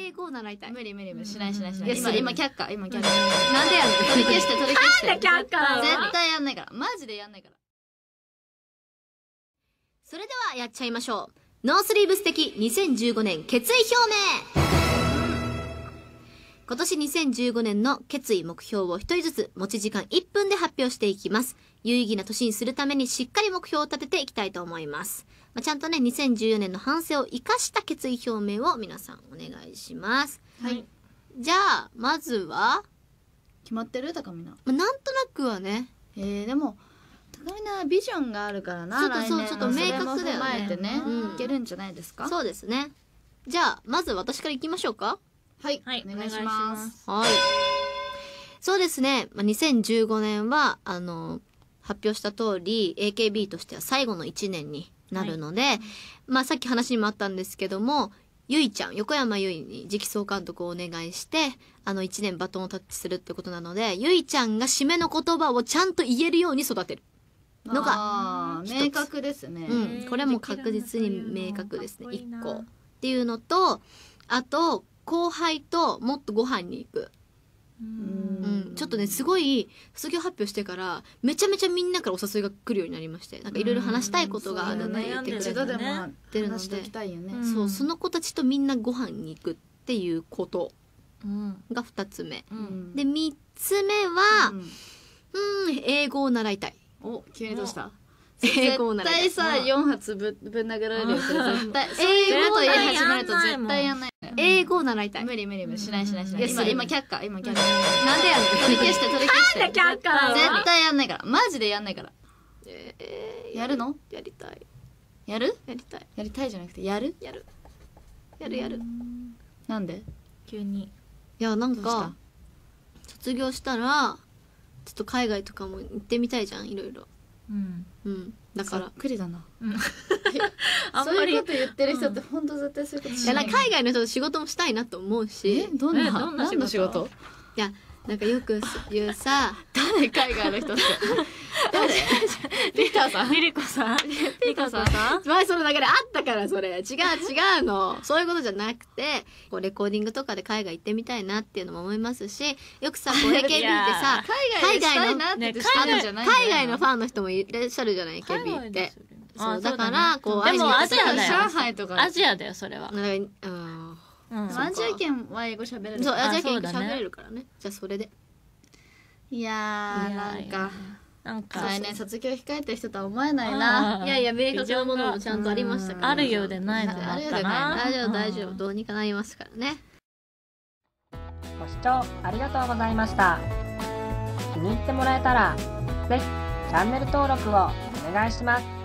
英語を習いたい。 無理無理無理、しないしないしない。 いや今却下、今却下。 なんでやねん。 取り消して取り消して。 なんで却下絶対やんないから、マジでやんないから。 それではやっちゃいましょう。ノースリーブス的2015年決意表明。今年2015年の決意目標を一人ずつ持ち時間1分で発表していきます。有意義な年にするためにしっかり目標を立てていきたいと思います。ちゃんとね、2014年の反省を生かした決意表明を皆さんお願いします。 はい。 じゃあ、まずは、 決まってる高見な。 なんとなくはね。 でも、高見なはビジョンがあるからな。 ちょっと明確だよね。 それも踏まえてね、いけるんじゃないですか。 そうですね。じゃあ、まず私から行きましょうか。 はい。お願いします。 はい。そうですね。2015年は、発表した通り、AKB としては最後の1年になるので、さっき話にもあったんですけども、ゆいちゃん、横山ゆいに直送監督をお願いして、1年バトンをタッチするってことなので、ゆいちゃんが締めの言葉をちゃんと言えるように育てるのが、 明確ですね。 これも確実に明確ですね。1個。っていうのと、あと、後輩ともっとご飯に行く。ちょっとね、すごい卒業発表してからめちゃめちゃみんなからお誘いが来るようになりまして、なんかいろいろ話したいことがあるって言ってくれてるので、そう、その子たちとみんなご飯に行くっていうことが2つ目、で3つ目は、英語を習いたい。 お、急にどうした？ 英語を習いたい。 絶対さ、4発ぶん殴られるよ。絶対。英語と言い始めると絶対やんない。 英語を習いたい。 無理無理無理、しないしないしない。今却下、今却下。なんでやねん。 取り消して取り消して。 なんで却下。 絶対やんないから。マジでやんないから。やるの？ やりたい。 やる？ やりたい。 やりたいじゃなくて、やる？ やる。やるやる。 なんで？ 急に。 いや、なんか、卒業したら、ちょっと海外とかも行ってみたいじゃん、いろいろ。だからざっくりだな。 そういうこと言ってる人って本当絶対そういうことしない。 いや、海外の人と仕事もしたいなと思うし。 どんな仕事？ いや、なんかよく言うさ、 誰？海外の人って。誰？リタさん？ リリコさん？ リカさん？前その流れあったから、それ。違うの。そういうことじゃなくて、こうレコーディングとかで海外行ってみたいなっていうのも思いますし、よくさ、こう AKB ってさ、海外のファンの人もいらっしゃるじゃない、AKB って。そう、だから、こう、 でもアジアだよ。 上海とか。 アジアだよ、それは。 アジア圏は英語喋れる。 そう、アジア圏喋れるからね。じゃあそれで。 いやー、なんか来年卒業控えてる人とは思えないな。 いやいや、明確なものもちゃんとありましたから。 あるようでないのもあったな。 大丈夫、どうにかなりますからね。 ご視聴ありがとうございました。気に入ってもらえたら、ぜひチャンネル登録をお願いします。